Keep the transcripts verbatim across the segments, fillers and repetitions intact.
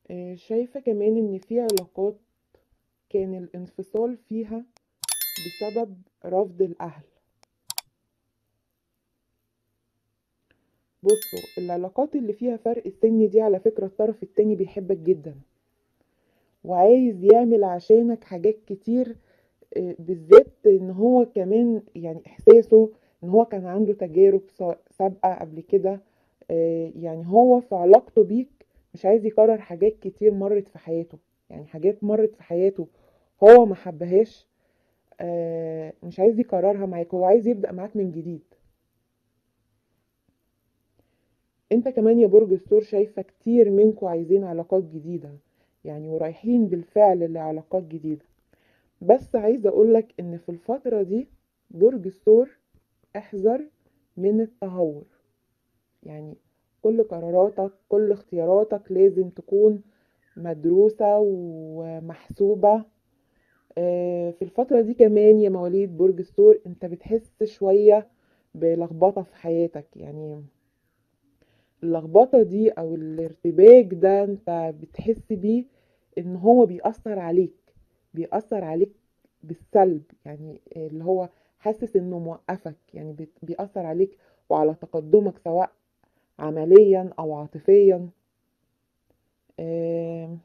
آه، شايفة كمان ان في علاقات كان الانفصال فيها بسبب رفض الاهل. بصوا، العلاقات اللي فيها فرق السن دي على فكرة الطرف التاني بيحبك جدا وعايز يعمل عشانك حاجات كتير. آه، بالذات ان هو كمان يعني احساسه ان هو كان عنده تجارب سا- سابقة قبل كده. آه، يعني هو في علاقته بيك مش عايز يكرر حاجات كتير مرت في حياته، يعني حاجات مرت في حياته هو ما حبهاش. آه، مش عايز يكررها معاك، هو عايز يبدأ معاك من جديد. انت كمان يا برج الثور شايفة كتير منكم عايزين علاقات جديدة، يعني ورايحين بالفعل لعلاقات جديدة. بس عايزة اقولك ان في الفترة دي برج الثور احذر من التهور. يعني كل قراراتك كل اختياراتك لازم تكون مدروسة ومحسوبة. آه، في الفترة دي كمان يا مواليد برج الثور انت بتحس شوية بلخبطة في حياتك. يعني اللخبطة دي او الارتباك ده انت بتحس بيه ان هو بيأثر عليك، بيأثر عليك بالسلب. يعني اللي هو حاسس انه موقفك، يعني بت- بيأثر عليك وعلى تقدمك سواء عمليا او عاطفيا. آم،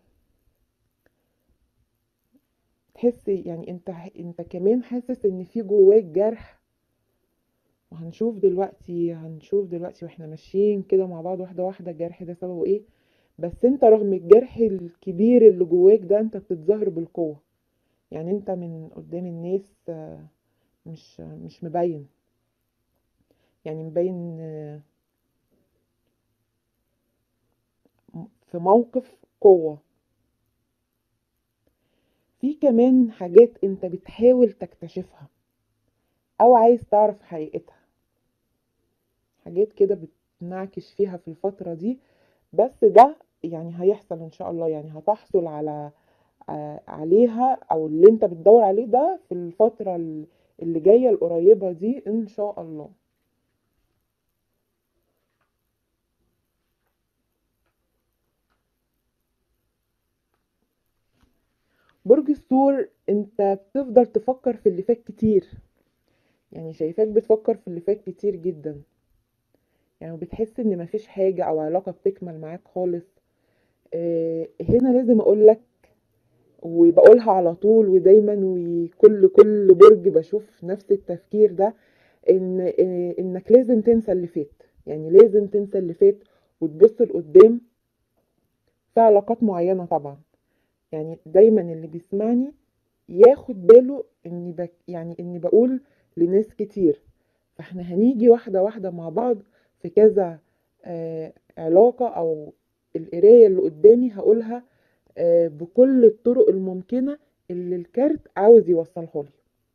تحس يعني انت انت كمان حاسس ان في جواك جرح. وهنشوف دلوقتي هنشوف دلوقتي واحنا ماشيين كده مع بعض واحدة واحدة الجرح ده سببه ايه. بس انت رغم الجرح الكبير اللي جواك ده انت بتتظاهر بالقوة. يعني انت من قدام الناس آه، مش مش مبين، يعني مبين آه، في موقف قوة. في كمان حاجات انت بتحاول تكتشفها او عايز تعرف حقيقتها، حاجات كده بتنعكش فيها في الفترة دي. بس ده يعني هيحصل ان شاء الله، يعني هتحصل على ع- عليها او اللي انت بتدور عليه ده في الفترة ال- اللي جاية القريبة دي ان شاء الله. برج الثور انت بتفضل تفكر في اللي فات كتير، يعني شايفاك بتفكر في اللي فات كتير جدا. يعني بتحس ان مفيش حاجة او علاقة بتكمل معاك خالص. اه هنا لازم اقولك وبقولها على طول ودايما وكل كل برج بشوف نفس التفكير ده، ان آه، انك لازم تنسى اللي فات. يعني لازم تنسى اللي فات وتبص لقدام في علاقات معينة طبعا. يعني دايما اللي بيسمعني ياخد باله اني بك يعني اني بقول لناس كتير. فاحنا هنيجي واحدة واحدة مع بعض في كذا آه علاقة او القراية اللي قدامي هقولها آه بكل الطرق الممكنة اللي الكارت عاوز يوصلها لي.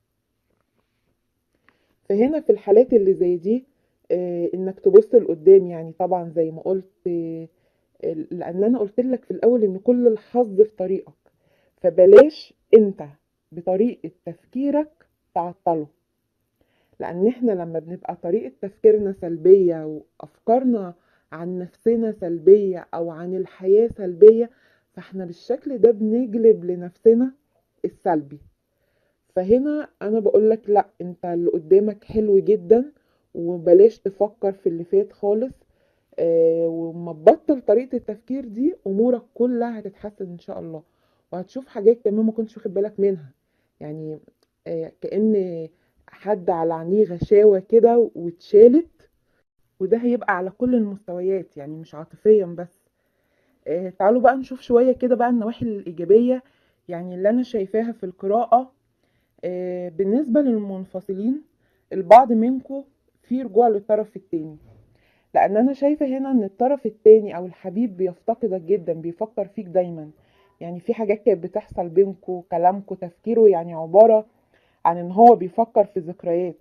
فهنا في الحالات اللي زي دي آه انك تبص لقدام، يعني طبعا زي ما قلت آه لان انا قلت لك في الاول ان كل الحظ في طريقك. فبلاش انت بطريقة تفكيرك تعطله، لان احنا لما بنبقى طريقة تفكيرنا سلبية وافكارنا عن نفسنا سلبية او عن الحياة سلبية فاحنا بالشكل ده بنجلب لنفسنا السلبي. فهنا انا بقولك لا، انت اللي قدامك حلو جدا وبلاش تفكر في اللي فات خالص. آه وما تبطل طريقة التفكير دي امورك كلها هتتحسن ان شاء الله. وهتشوف حاجات كمان ما كنتش واخد بالك منها. يعني آه كأن حد على عينيه غشاوة كده واتشالت. وده هيبقى على كل المستويات، يعني مش عاطفيا بس. آه تعالوا بقى نشوف شوية كده بقى النواحي الإيجابية، يعني اللي أنا شايفاها في القراءة. آه، بالنسبة للمنفصلين البعض منكم في رجوع للطرف التاني، لان انا شايفة هنا ان الطرف التاني او الحبيب بيفتقدك جدا، بيفكر فيك دايما. يعني في حاجات كانت بتحصل بينكم، كلامكم، تفكيره يعني عبارة عن ان هو بيفكر في ذكريات.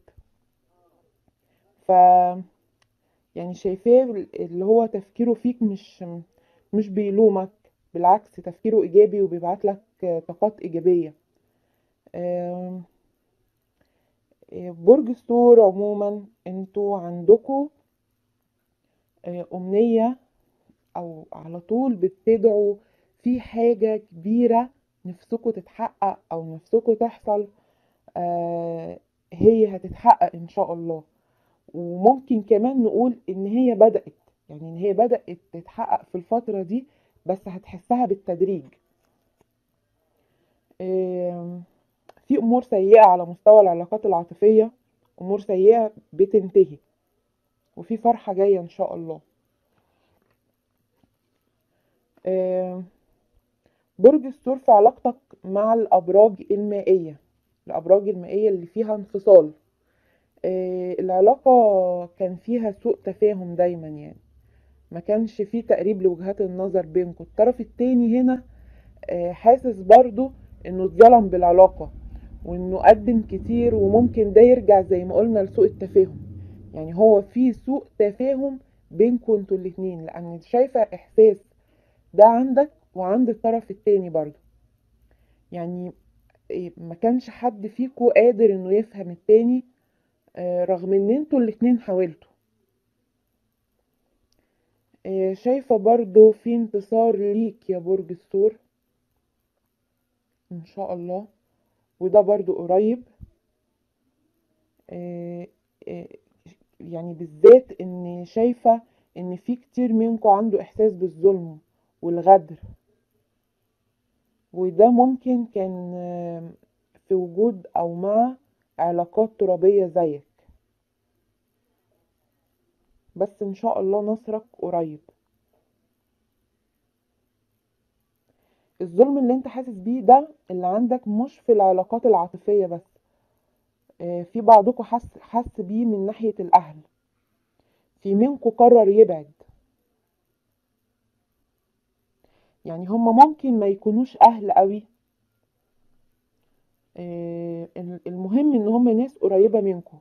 ف يعني شايفاه اللي هو تفكيره فيك مش مش بيلومك، بالعكس تفكيره ايجابي وبيبعت لك طاقات ايجابية. آم، برج الثور عموما انتوا عندكوا آه، أمنية أو على طول بتدعوا في حاجة كبيرة نفسكوا تتحقق او نفسكوا تحصل، آه هي هتتحقق ان شاء الله. وممكن كمان نقول ان هي بدأت، يعني ان هي بدأت تتحقق في الفترة دي، بس هتحسها بالتدريج. آم، في امور سيئة على مستوى العلاقات العاطفية، امور سيئة بتنتهي، وفي فرحة جاية ان شاء الله. آم، برج الثور في علاقتك مع الابراج المائية، الابراج المائية اللي فيها انفصال. آه، العلاقة كان فيها سوء تفاهم دايما، يعني ما كانش فيه تقريب لوجهات النظر بينكم. الطرف التاني هنا آه، حاسس برضو انه اتظلم بالعلاقة، وانه قدم كتير، وممكن ده يرجع زي ما قلنا لسوء التفاهم. يعني هو في سوء تفاهم بينكم انتوا الاتنين، لان شايفة احساس ده عندك وعند الطرف التاني برضو. يعني إيه، ما كانش حد فيكو قادر انه يفهم التاني، آه، رغم ان انتوا الاتنين حاولتوا. آه، شايفة برضو في انتصار ليك يا برج الثور ان شاء الله، وده برضو قريب. آه، آه، يعني بالذات ان شايفة ان في كتير منكم عنده احساس بالظلم والغدر، وده ممكن كان آه، في وجود او مع علاقات ترابية زيك، بس ان شاء الله نصرك قريب. الظلم اللي انت حاسس بيه ده اللي عندك مش في العلاقات العاطفية بس، آه، في بعضكم حس حس بيه من ناحية الاهل. في منكم قرر يبعد، يعني هم ممكن ما يكونوش اهل قوي، آه، المهم ان هم ناس قريبة منكم.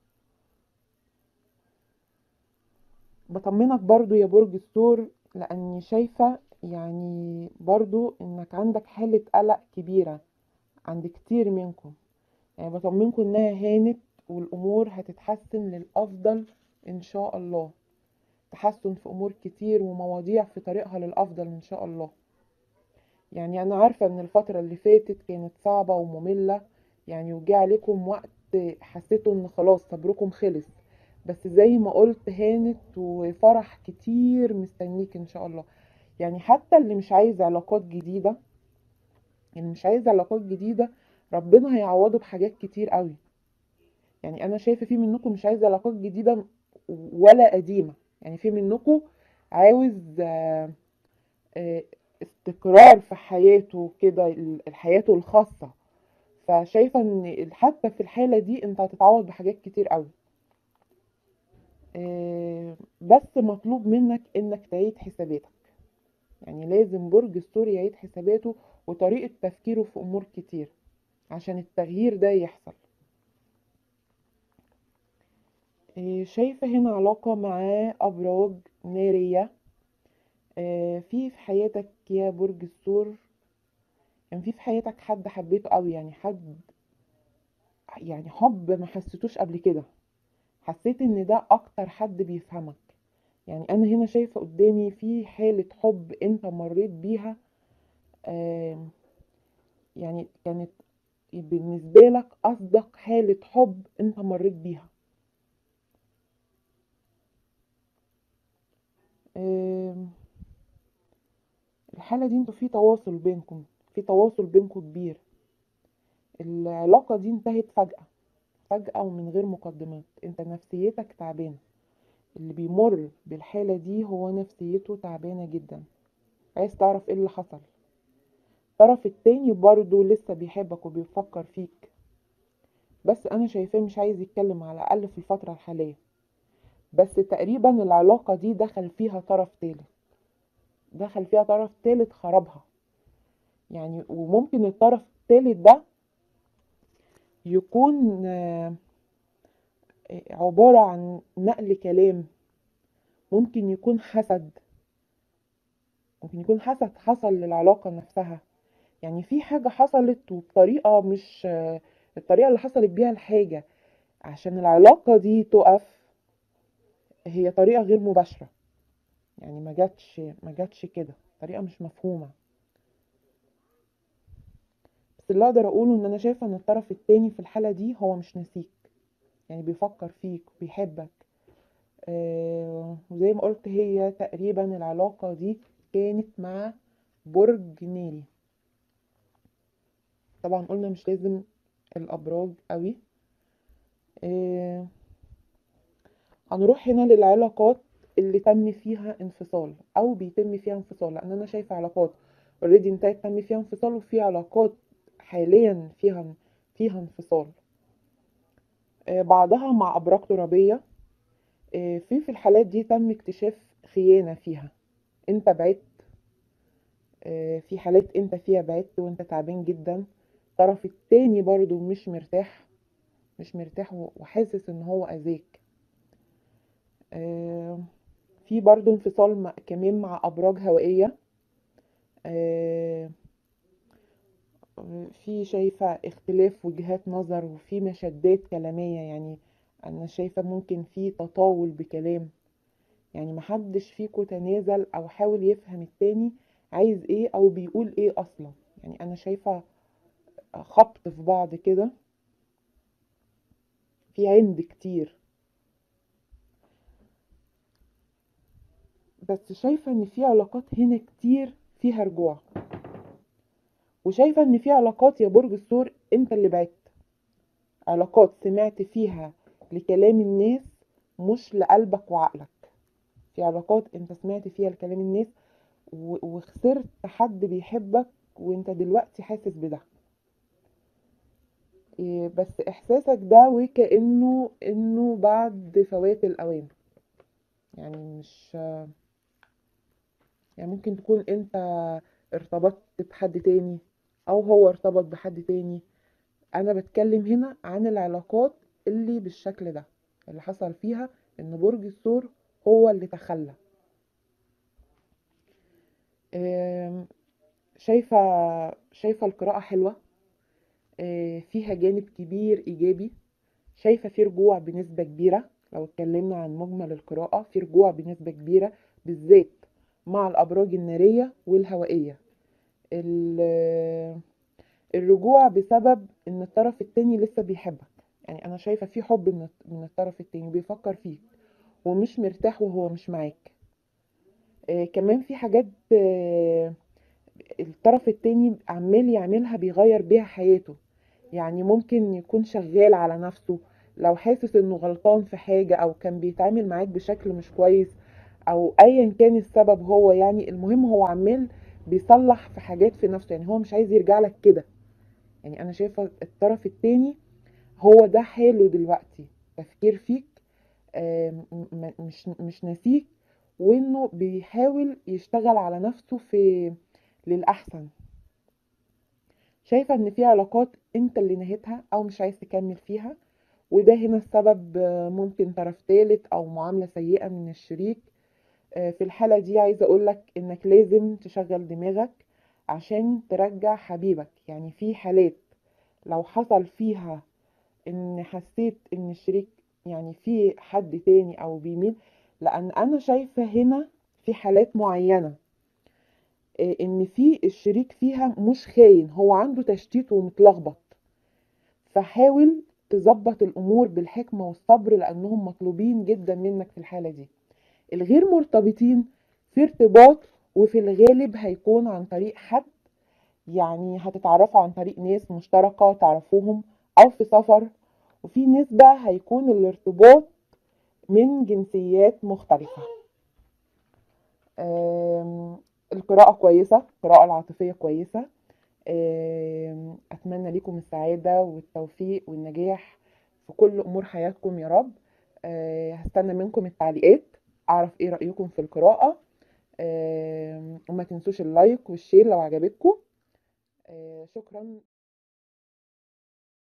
بطمنك برضو يا برج الثور، لاني شايفة يعني برضو انك عندك حالة قلق كبيرة عند كتير منكم. يعني بطمنكم انها هانت، والامور هتتحسن للافضل ان شاء الله. تحسن في امور كتير ومواضيع في طريقها للافضل ان شاء الله. يعني انا عارفة ان الفترة اللي فاتت كانت صعبة ومملة، يعني وجه عليكم وقت حسيتوا ان خلاص صبركم خلص، بس زي ما قلت هانت، وفرح كتير مستنيك ان شاء الله. يعني حتى اللي مش عايز علاقات جديدة، اللي مش عايز علاقات جديدة ربنا هيعوضه بحاجات كتير قوي. يعني انا شايفة في منكم مش عايز علاقات جديدة ولا قديمة، يعني في منكم عاوز آه، آه، استقرار في حياته كده، ال- حياته الخاصة. فشايفة ان حتى في الحالة دي انت هتتعوض بحاجات كتير قوي. آه، بس مطلوب منك انك تعيد حساباتك، يعني لازم برج الثور يعيد حساباته وطريقة تفكيره في امور كتير عشان التغيير ده يحصل. آه، شايفة هنا علاقة مع ابراج نارية. آه، في في حياتك يا برج الثور، كان في في حياتك حد حبيته قوي، يعني حد، يعني حب ما حسيتوش قبل كده. حسيت ان ده اكتر حد بيفهمك. يعني انا هنا شايفة قدامي في حالة حب انت مريت بيها، آم، يعني كانت بالنسبة لك اصدق حالة حب انت مريت بيها. آم، الحالة دي انتوا في تواصل بينكم، في تواصل بينكم كبير. العلاقة دي انتهت فجأة، فجأة ومن غير مقدمات. انت نفسيتك تعبانة، اللي بيمر بالحالة دي هو نفسيته تعبانة جدا، عايز تعرف ايه اللي حصل. الطرف التاني برضه لسه بيحبك وبيفكر فيك، بس انا شايفاه مش عايز يتكلم على الاقل في الفترة الحالية. بس تقريبا العلاقة دي دخل فيها طرف تالت، دخل فيها طرف تالت خربها. يعني وممكن الطرف التالت ده يكون آه، عبارة عن نقل كلام، ممكن يكون حسد، ممكن يكون حسد حصل للعلاقة نفسها. يعني في حاجة حصلت وبطريقة مش آه، الطريقة اللي حصلت بيها الحاجة عشان العلاقة دي تقف هي طريقة غير مباشرة. يعني ما جاتش ما جاتش كده، طريقة مش مفهومة. بس اللي اقدر اقوله ان انا شايفة ان الطرف التاني في الحالة دي هو مش ناسيك، يعني بيفكر فيك وبيحبك. آه وزي ما قلت هي تقريبا العلاقة دي كانت مع برج ناري. طبعا قلنا مش لازم الابراج قوي. آه هنروح هنا للعلاقات اللي تم فيها انفصال او بيتم فيها انفصال، لان انا شايفه علاقات اوريدي انتهت تم فيها انفصال، وفي علاقات حاليا فيها فيها انفصال. آه بعضها مع ابراج ترابيه. آه في في الحالات دي تم اكتشاف خيانه فيها، انت بعدت. آه في حالات انت فيها بعدت وانت تعبان جدا، الطرف التاني برضو مش مرتاح مش مرتاح وحاسس ان هو اذاك. آه في برضو انفصال مع كمان مع ابراج هوائيه. آه في شايفه اختلاف وجهات نظر وفي مشادات كلاميه، يعني انا شايفه ممكن في تطاول بكلام، يعني محدش فيكو تنازل او حاول يفهم التاني عايز ايه او بيقول ايه اصلا. يعني انا شايفه خبط في بعض كده، في عند كتير. بس شايفه ان في علاقات هنا كتير فيها رجوع، وشايفه ان في علاقات يا برج الثور انت اللي بعدت، علاقات سمعت فيها لكلام الناس مش لقلبك وعقلك. في علاقات انت سمعت فيها لكلام الناس وخسرت حد بيحبك وانت دلوقتي حاسس بده. إيه بس احساسك ده وكأنه انه بعد فوات الاوان، يعني مش يعني ممكن تكون انت ارتبطت بحد تاني او هو ارتبط بحد تاني. انا بتكلم هنا عن العلاقات اللي بالشكل ده اللي حصل فيها ان برج الثور هو اللي تخلى. شايفة شايفة القراءة حلوة، فيها جانب كبير ايجابي. شايفة في رجوع بنسبة كبيرة، لو اتكلمنا عن مجمل القراءة في رجوع بنسبة كبيرة بالذات مع الابراج النارية والهوائية. الرجوع بسبب ان الطرف التاني لسه بيحبك، يعني انا شايفة في حب من من الطرف التاني بيفكر فيك ومش مرتاح وهو مش معاك. آه كمان في حاجات آه الطرف التاني عمال يعملها بيغير بيها حياته، يعني ممكن يكون شغال على نفسه لو حاسس انه غلطان في حاجة او كان بيتعامل معاك بشكل مش كويس او ايا كان السبب هو، يعني المهم هو عمال بيصلح في حاجات في نفسه، يعني هو مش عايز يرجع لك كده. يعني انا شايفة الطرف التاني هو ده حاله دلوقتي، تفكير فيك مش مش ناسيك، وانه بيحاول يشتغل على نفسه في للأحسن. شايفة ان في علاقات انت اللي نهيتها او مش عايز تكمل فيها، وده هنا السبب ممكن طرف ثالث او معاملة سيئة من الشريك. في الحالة دي عايزة اقولك انك لازم تشغل دماغك عشان ترجع حبيبك. يعني في حالات لو حصل فيها ان حسيت ان الشريك يعني في حد تاني او بيميل، لان انا شايفة هنا في حالات معينة ان في الشريك فيها مش خاين، هو عنده تشتيت ومتلخبط، فحاول تظبط الامور بالحكمة والصبر لانهم مطلوبين جدا منك في الحالة دي. الغير مرتبطين في ارتباط وفي الغالب هيكون عن طريق حد، يعني هتتعرفوا عن طريق ناس مشتركة تعرفوهم او في سفر، وفي نسبة هيكون الارتباط من جنسيات مختلفة. القراءة كويسة، القراءة العاطفية كويسة. أتمنى لكم السعادة والتوفيق والنجاح في كل أمور حياتكم يا رب. هستنى منكم التعليقات أعرف إيه رأيكم في القراءة، وما تنسوش اللايك والشير لو عجبتكم. شكرا.